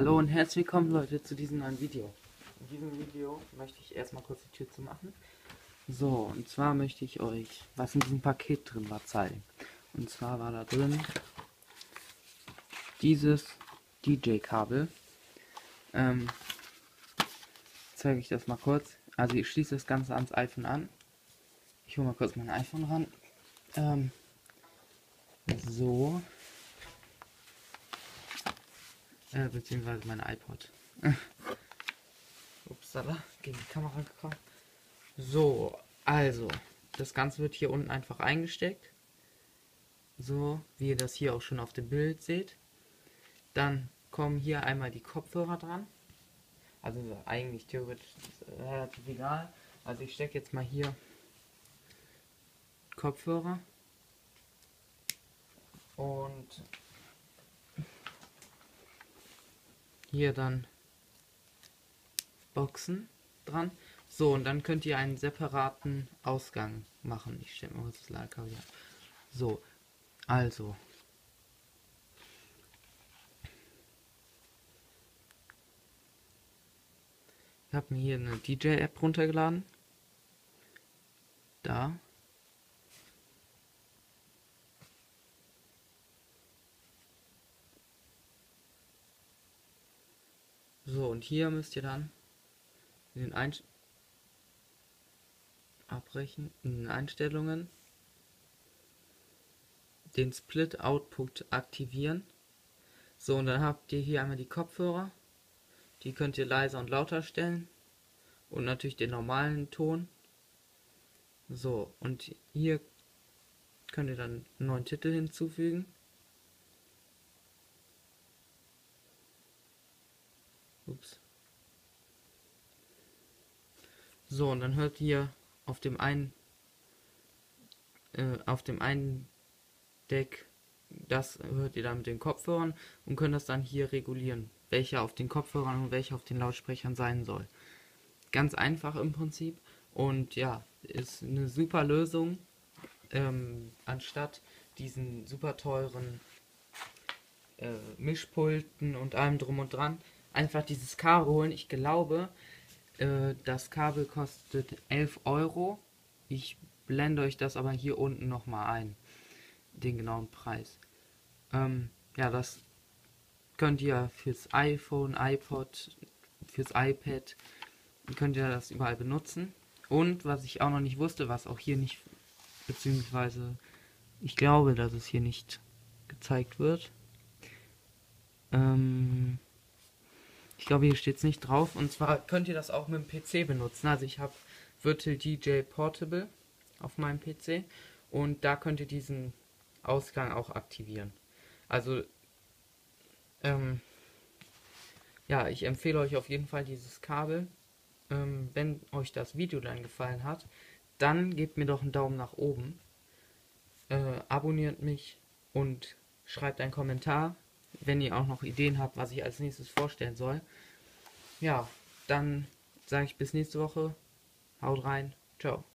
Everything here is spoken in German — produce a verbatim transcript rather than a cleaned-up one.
Hallo und herzlich willkommen Leute zu diesem neuen Video. In diesem Video möchte ich erstmal kurz die Tür zu machen. So, und zwar möchte ich euch, was in diesem Paket drin war, zeigen. Und zwar war da drin dieses D J-Kabel. Ähm, zeige ich das mal kurz. Also ich schließe das Ganze ans iPhone an. Ich hole mal kurz mein iPhone ran. Ähm, so. Äh, beziehungsweise mein iPod. Upsala, gegen die Kamera gekommen. So, also, das Ganze wird hier unten einfach eingesteckt. So, wie ihr das hier auch schon auf dem Bild seht. Dann kommen hier einmal die Kopfhörer dran. Also eigentlich theoretisch relativ egal. Also ich stecke jetzt mal hier Kopfhörer. Und hier dann Boxen dran. So, und dann könnt ihr einen separaten Ausgang machen. Ich stelle mal das Ladekabel hier. So, also. Ich habe mir hier eine D J-App runtergeladen. Da. So, und hier müsst ihr dann in den Einst abbrechen, in den Einstellungen den Split Output aktivieren. So, und dann habt ihr hier einmal die Kopfhörer. Die könnt ihr leiser und lauter stellen. Und natürlich den normalen Ton. So, und hier könnt ihr dann einen neuen Titel hinzufügen. Ups. So, und dann hört ihr auf dem einen äh, auf dem einen Deck, das hört ihr dann mit den Kopfhörern und könnt das dann hier regulieren, welcher auf den Kopfhörern und welcher auf den Lautsprechern sein soll. Ganz einfach im Prinzip und ja, ist eine super Lösung, ähm, anstatt diesen super teuren äh, Mischpulten und allem drum und dran. Einfach dieses Kabel holen. Ich glaube, äh, das Kabel kostet elf Euro. Ich blende euch das aber hier unten nochmal ein, den genauen Preis. Ähm, ja, das könnt ihr fürs iPhone, iPod, fürs iPad, könnt ihr das überall benutzen. Und was ich auch noch nicht wusste, was auch hier nicht, beziehungsweise ich glaube, dass es hier nicht gezeigt wird. Ähm, ich glaube, hier steht es nicht drauf. Und zwar könnt ihr das auch mit dem P C benutzen. Also ich habe Virtual D J Portable auf meinem P C und da könnt ihr diesen Ausgang auch aktivieren. Also ähm, ja, ich empfehle euch auf jeden Fall dieses Kabel. Ähm, wenn euch das Video dann gefallen hat, dann gebt mir doch einen Daumen nach oben, äh, abonniert mich und schreibt einen Kommentar, wenn ihr auch noch Ideen habt, was ich als nächstes vorstellen soll. Ja, dann sage ich bis nächste Woche. Haut rein. Ciao.